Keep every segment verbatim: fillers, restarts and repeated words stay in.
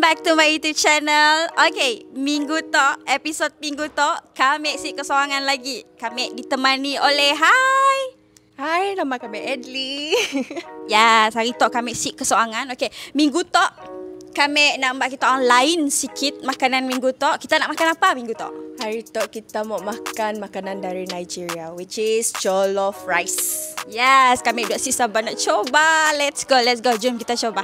back to my YouTube channel. Okay, minggu tok, episod minggu tok, kami si kesoangan lagi. Kami ditemani oleh Hai. Hai, nama kami Edli. Ya, yes, hari tok kami si kesoangan. Okay, minggu tok kami nak buat kita orang lain sikit makanan minggu tok. Kita nak makan apa minggu tok? Hari tok kita mau makan makanan dari Nigeria, which is jollof rice. Yes, kami duk si sabar nak coba. Let's go, let's go. Jom kita coba.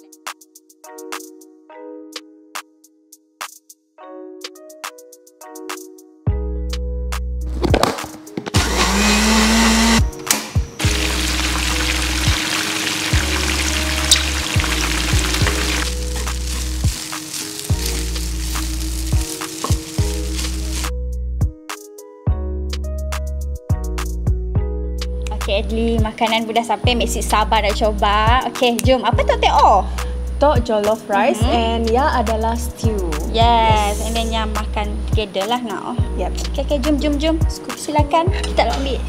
Okay, Edli, makanan sudah sampai. Mek Sik sabar nak coba. Okay, jom. Apa tu teh? Oh, tok jollof rice mm-hmm. and ya adalah stew. Yes, yes. And then yang makan together lah nak. Yep. Okay, okay, jom, jom, jom. Silakan. Kita nak ambil.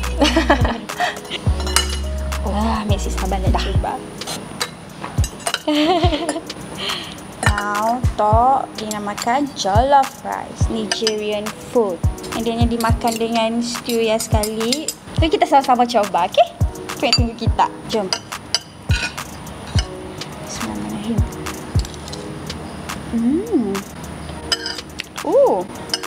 Oh, Mek Sik sabar nak coba. Now, tok dinamakan jollof rice, Nigerian food. And then yang dimakan dengan stew ya sekali. So, kita sama-sama coba, okey? Kita tunggu kita. Jom. Bismillahirrahmanirrahim. Hmm. Oh.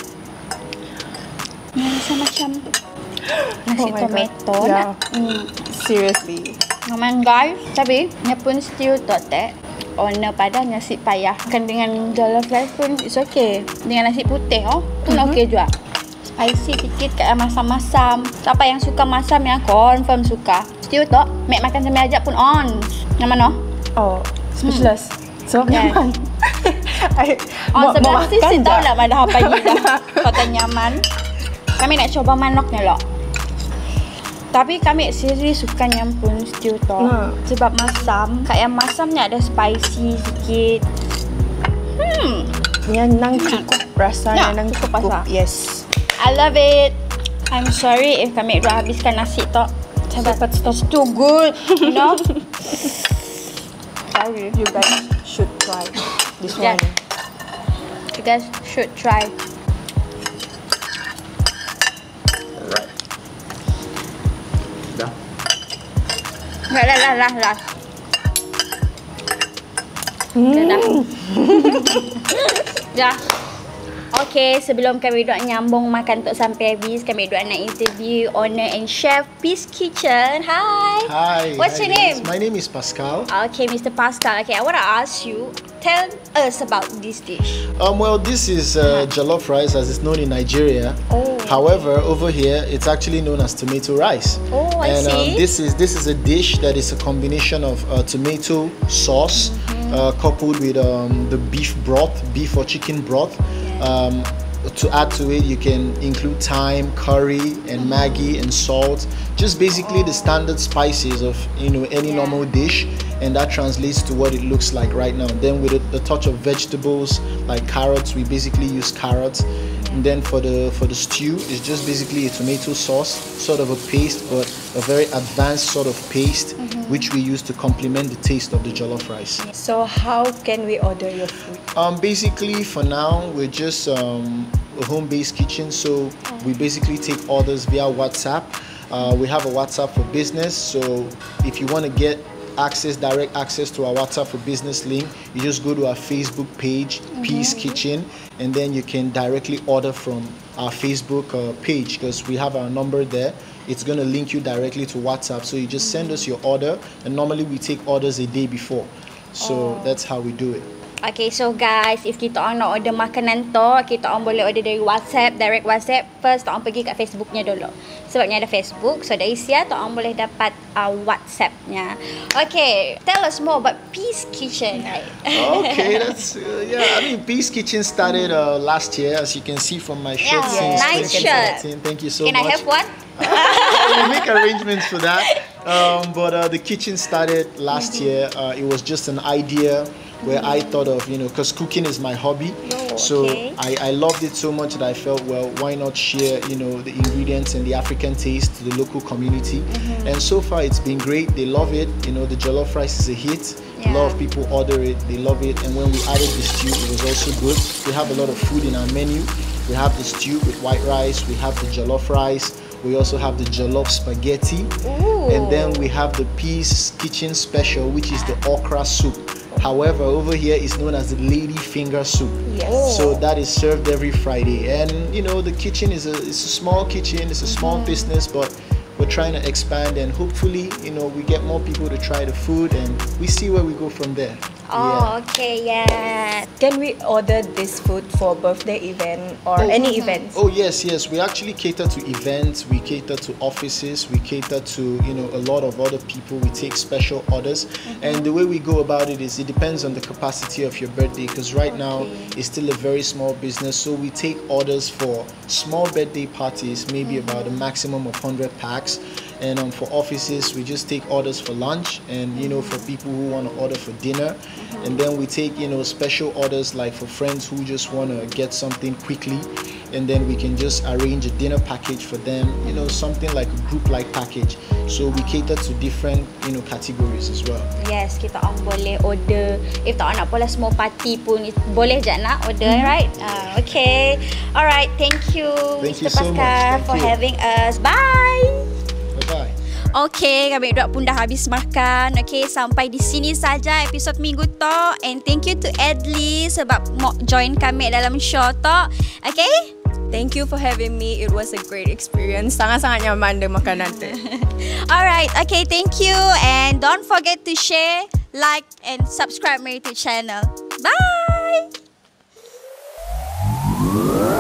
Ini rasa macam nasi oh tomato yeah. nak. Hmm. Seriously. Memang guys, tapi ni pun stew tu teh. Owner pada nasi payah. Kan dengan jollof rice pun it's okay. Dengan nasi putih oh, pun mm-hmm. okey juga. Spicy sikit kat masam-masam. Siapa yang suka masam yang confirm suka. Stew tu, mek makan sambil ajak pun on. Yang mana? Oh, speechless. Hmm. So, yeah. nyaman. On sebelah sisi tahu lah pada apa ni dah. Kata nyaman. Kami nak coba manoknya loh. Tapi kami serius suka nyampun stew tu. Hmm. Sebab masam, kat yang masamnya ada spicy sikit. Hmm. Yang nang cukup rasa, ya, nang cukup, cukup. Yes. I love it. I'm sorry if kami dah habiskan nasi tok. But it's too good, you know. Sorry, you guys should try this yeah. one. You guys should try. Alright. Dah. Lah lah lah lah lah. Hmm. Dah. Dah. Okay, sebelum kami duk nyambung makan tu sampai habis, kami duk nak interview owner and chef Peace Kitchen. Hi. Hi. What's hi your guys. name? My name is Pascal. Okay, Mister Pascal. Okay, I want to ask you, tell us about this dish. Um, well, this is uh, jollof rice as it's known in Nigeria. Oh. However, over here it's actually known as tomato rice. Oh, I and, see. Um, this is this is a dish that is a combination of uh, tomato sauce mm-hmm. uh, coupled with um, the beef broth, beef or chicken broth. Yeah. Um, To add to it, you can include thyme, curry, and Maggi and salt. Just basically oh. the standard spices of you know any yeah. normal dish, and that translates to what it looks like right now. Then with a, a touch of vegetables like carrots, we basically use carrots. And then for the for the stew, it's just basically a tomato sauce, sort of a paste, but a very advanced sort of paste, mm-hmm. which we use to complement the taste of the jollof rice. So how can we order your food? Um, basically, for now, we're just um, a home-based kitchen, so oh. we basically take orders via WhatsApp. Uh, we have a WhatsApp for business, so if you want to get access, direct access to our WhatsApp for business link, you just go to our Facebook page, mm-hmm. Peace Kitchen, and then you can directly order from our Facebook uh, page because we have our number there. It's going to link you directly to WhatsApp, so you just send us your order, and normally we take orders a day before, so oh. that's how we do it. Okay, so guys, if kita orang nak order makanan tu, kita orang boleh order dari WhatsApp, direct WhatsApp. First, kita orang pergi kat Facebooknya dulu. Sebabnya ada Facebook, so dari situ kita orang boleh dapat uh, WhatsAppnya. Okay, tell us more about Peace Kitchen, right? Okay, that's uh, yeah. I mean, Peace Kitchen started uh, last year, as you can see from my shirt. Yeah, since nice shirt. Thank you so Can much. Can I have one? We'll make arrangements for that. Um, but uh, the kitchen started last mm-hmm. year. Uh, it was just an idea where I thought of, you know, because cooking is my hobby. Oh, so okay. I, I loved it so much that I felt, well, why not share, you know, the ingredients and the African taste to the local community. Mm-hmm. And so far it's been great. They love it. You know, the jollof rice is a hit. Yeah. A lot of people order it, they love it. And when we added the stew, it was also good. We have a lot of food in our menu. We have the stew with white rice, we have the jollof rice, we also have the jollof spaghetti. Ooh. And then we have the Peace Kitchen Special, which is the okra soup. However, over here it's known as the lady finger soup. Yes. So that is served every Friday. And you know, the kitchen is a it's a small kitchen, it's a small mm. business, but we're trying to expand, and hopefully, you know, we get more people to try the food, and we see where we go from there. Oh, yeah. Okay, yeah. Can we order this food for birthday event or oh, any events? Oh yes, yes. We actually cater to events. We cater to offices. We cater to you know a lot of other people. We take special orders, mm-hmm. and the way we go about it is it depends on the capacity of your birthday. Because right okay. now it's still a very small business, so we take orders for small birthday parties, maybe mm-hmm. about a maximum of one hundred packs. And um, for offices, we just take orders for lunch, and you know, for people who want to order for dinner. Mm-hmm. And then we take you know special orders like for friends who just want to get something quickly, and then we can just arrange a dinner package for them, you know, something like a group like package. So we cater to different you know categories as well. Yes, kita orang boleh order. If tak nak pula small party pun boleh je nak order, mm-hmm. right? Uh, okay, alright. Thank you, thank Mister you so Pascal, much. for you. having us. Bye. Bye. Okay, kami dua pun dah habis makan. Okay, sampai di sini saja episod minggu tu. And thank you to Adli sebab mau join kami dalam show tu. Okay? Thank you for having me. It was a great experience. Sangat-sangat nyaman dengan makanan tu. Alright, okay, thank you. And don't forget to share, like and subscribe my YouTube channel. Bye!